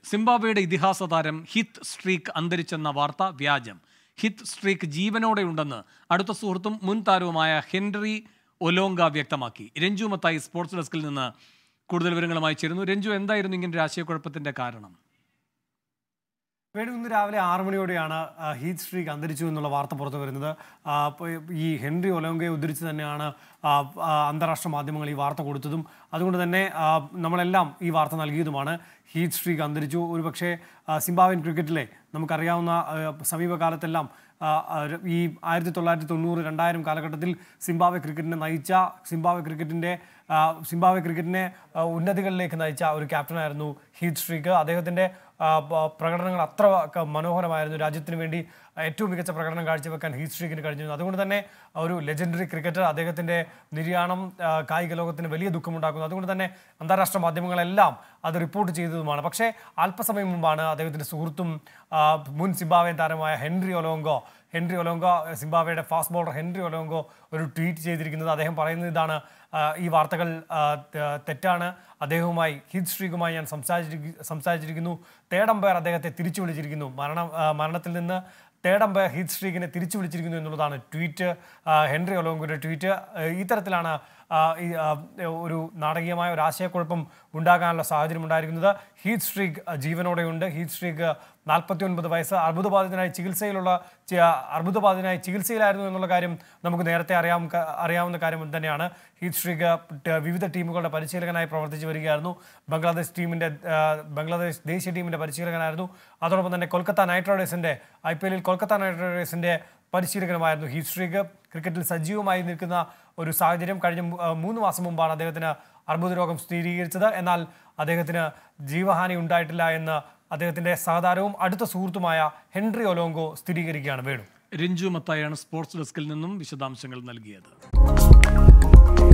സിംബാബ്വേയുടെ ഇതിഹാസ താരം ഹിത്ത് സ്ട്രീക്ക് അന്തരിച്ചെന്ന വാർത്ത വ്യാജം. ഹിത്ത് സ്ട്രീക്ക് ജീവനോടെയുണ്ടെന്ന് അടുത്ത സുഹൃത്തും മുൻ താരവുമായ ഹെൻറി ഒലോങ്ക വ്യക്തമാക്കി. രഞ്ജു മത്തായി സ്പോർട്സ് ഡെസ്കിൽ നിന്ന് കൂടുതൽ വിവരങ്ങളുമായി ചേരുന്നു. രഞ്ജു, എന്തായിരുന്നു ഇങ്ങനെ ഒരു ആശയക്കുഴപ്പത്തിന്റെ കാരണം? ഇന്ന് രാവിലെ 6 മണിയോടെയാണ് ഹീത്ത് സ്ട്രീക്ക് അന്തരിച്ചു എന്നുള്ള വാർത്ത പുറത്തു വരുന്നത്. ഈ ഹെൻറി ഒലോങ്കയെ ഉദ്ധരിച്ച് തന്നെയാണ് അന്താരാഷ്ട്ര മാധ്യമങ്ങൾ ഈ വാർത്ത കൊടുത്തതും അതുകൊണ്ട് തന്നെ നമ്മളെല്ലാം ഈ വാർത്ത നൽകിയതുമാണ്. ഹീത്ത് സ്ട്രീക്ക് അന്തരിച്ചു. ഒരുപക്ഷെ സിംബാബ്വേൻ ക്രിക്കറ്റിലെ നമുക്കറിയാവുന്ന സമീപകാലത്തെല്ലാം ഈ 1990, 2000 കാലഘട്ടത്തിൽ സിംബാബ്വെ ക്രിക്കറ്റിനെ ഉന്നതികളിലേക്ക് നയിച്ച ഒരു ക്യാപ്റ്റനായിരുന്നു ഹീത്ത് സ്ട്രീക്ക്. അദ്ദേഹത്തിൻ്റെ പ്രകടനങ്ങൾ അത്ര മനോഹരമായിരുന്നു. രാജ്യത്തിന് വേണ്ടി ഏറ്റവും മികച്ച പ്രകടനം കാഴ്ചവെക്കാൻ ഹീത്ത് സ്ട്രീക്കിന് കഴിഞ്ഞിരുന്നു. അതുകൊണ്ട് തന്നെ ഒരു ലെജൻഡറി ക്രിക്കറ്റർ, അദ്ദേഹത്തിൻ്റെ നിര്യാണം കായിക ലോകത്തിന് വലിയ ദുഃഖമുണ്ടാക്കുന്നു. അതുകൊണ്ട് തന്നെ അന്താരാഷ്ട്ര മാധ്യമങ്ങളെല്ലാം അത് റിപ്പോർട്ട് ചെയ്തതുമാണ്. പക്ഷേ അല്പസമയം മുമ്പാണ് അദ്ദേഹത്തിൻ്റെ സുഹൃത്തും മുൻ സിംബാബ്വേൻ താരമായ ഹെൻറി ഒലോങ്ക സിംബാബ്വേയുടെ ഫാസ്റ്റ് ബോളർ ഹെൻറി ഒലോങ്കോ ഒരു ട്വീറ്റ് ചെയ്തിരിക്കുന്നത്. അദ്ദേഹം പറയുന്നത് ഇതാണ്: ഈ വാർത്തകൾ തെറ്റാണ്. അദ്ദേഹവുമായി ഹീത്ത് സ്ട്രീക്കുമായി ഞാൻ സംസാരിച്ചിരിക്കുന്നു. തേർഡ് അമ്പയർ അദ്ദേഹത്തെ തിരിച്ചു വിളിച്ചിരിക്കുന്നു. മരണത്തിൽ നിന്ന് തേർഡ് അമ്പയർ ഹീത്ത് സ്ട്രീക്കിനെ തിരിച്ചു വിളിച്ചിരിക്കുന്നു എന്നുള്ളതാണ് ട്വീറ്റ്, ഹെൻറി ഒലോങ്കയുടെ ട്വീറ്റ്. ഇത്തരത്തിലാണ് ഒരു നാടകീയമായ ഒരു ആശയക്കുഴപ്പം ഉണ്ടാകാനുള്ള സാഹചര്യം ഉണ്ടായിരിക്കുന്നത്. ഹീത്ത് സ്ട്രീക്ക് ജീവനോടെയുണ്ട്. ഹീത്ത് സ്ട്രീക്ക് 49 വയസ്സ്, അർബുദബാധിതനായി ചികിത്സയിലായിരുന്നു എന്നുള്ള കാര്യം നമുക്ക് നേരത്തെ അറിയാവുന്ന കാര്യം തന്നെയാണ്. ഹീത്ത് സ്ട്രീക്ക് വിവിധ ടീമുകളുടെ പരിശീലകനായി പ്രവർത്തിച്ചു വരികയായിരുന്നു. ബംഗ്ലാദേശ് ദേശീയ ടീമിൻ്റെ പരിശീലകനായിരുന്നു. അതോടൊപ്പം തന്നെ IPL കൊൽക്കത്ത നൈറ്റ് റൈഡേഴ്സിൻ്റെ പരിശീലകനുമായിരുന്നു ഹീത്ത് സ്ട്രീക്ക്. ക്രിക്കറ്റിൽ സജീവമായി നിൽക്കുന്ന ഒരു സാഹചര്യം. കഴിഞ്ഞ 3 മാസം മുമ്പാണ് അദ്ദേഹത്തിന് അർബുദ രോഗം സ്ഥിരീകരിച്ചത്. എന്നാൽ അദ്ദേഹത്തിന് ജീവഹാനി ഉണ്ടായിട്ടില്ല എന്ന് അദ്ദേഹത്തിൻ്റെ സഹതാരവും അടുത്ത സുഹൃത്തുമായ ഹെൻറി ഒലോങ്കോ സ്ഥിരീകരിക്കുകയാണ്. വേണു. രഞ്ജു മത്തായാണ് സ്പോർട്സ് ഡെസ്കിൽ നിന്നും വിശദാംശങ്ങൾ നൽകിയത്.